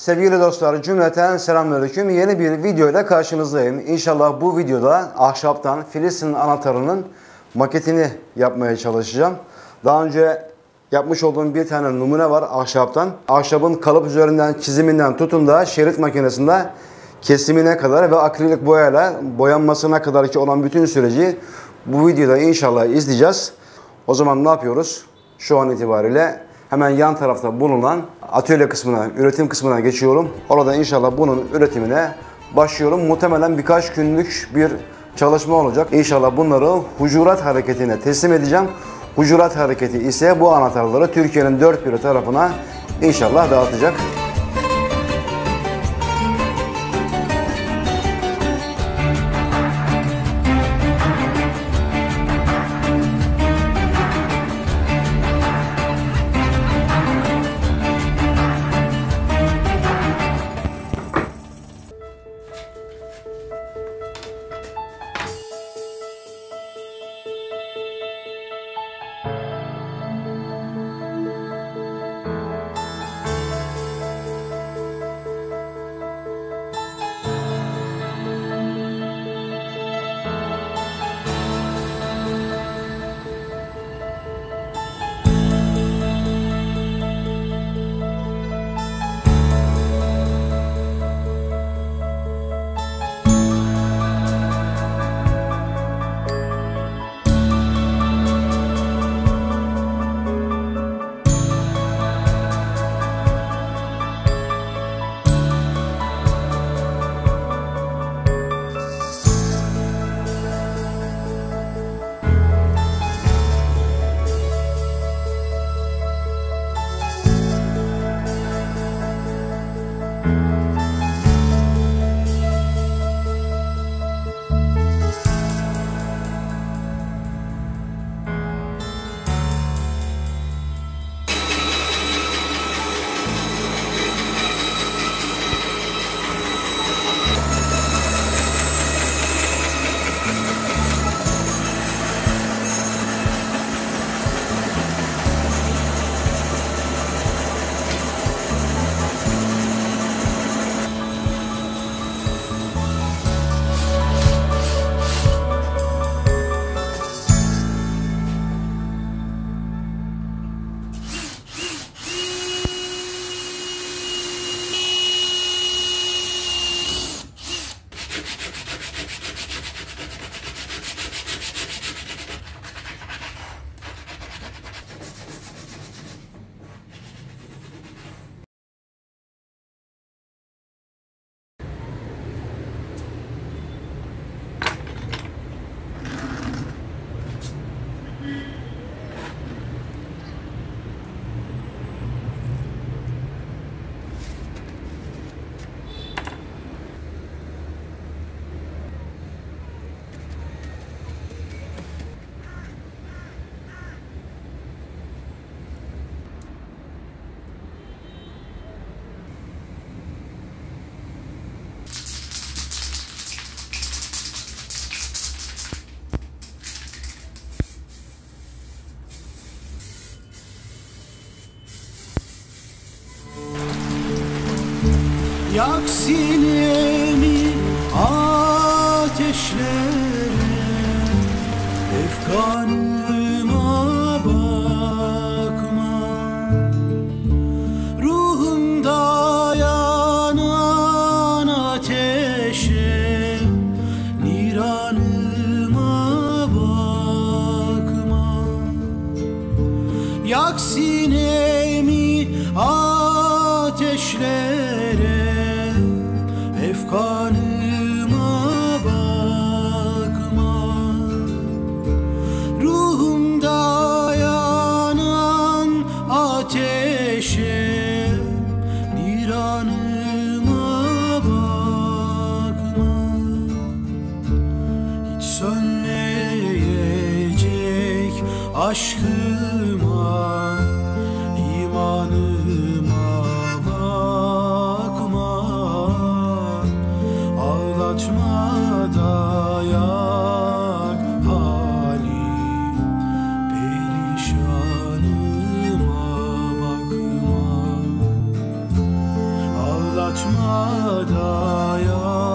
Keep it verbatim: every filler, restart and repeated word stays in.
Sevgili dostlar, cümleten selamünaleyküm. Yeni bir videoyla karşınızdayım. İnşallah bu videoda ahşaptan Filistin anahtarının maketini yapmaya çalışacağım. Daha önce yapmış olduğum bir tane numune var ahşaptan. Ahşabın kalıp üzerinden çiziminden tutun da şerit makinesinde kesimine kadar ve akrilik boyayla boyanmasına kadar ki olan bütün süreci bu videoda inşallah izleyeceğiz. O zaman ne yapıyoruz? Şu an itibariyle hemen yan tarafta bulunan atölye kısmına, üretim kısmına geçiyorum. Orada inşallah bunun üretimine başlıyorum. Muhtemelen birkaç günlük bir çalışma olacak. İnşallah bunları Hucurat Hareketi'ne teslim edeceğim. Hucurat Hareketi ise bu anahtarları Türkiye'nin dört bir tarafına inşallah dağıtacak. Yak sinemi ateşlere, efkanıma bakma. Ruhumda yanan ateşe, niranıma bakma. Yak sinemi ateşlere, efkanıma bakma. Ruhumda yanan ateşe, niranıma bakma. Hiç sönmeyecek aşkıma, imanıma bakma. Ağlatma da yak halim, perişanıma bakma. Ağlatma açma dayak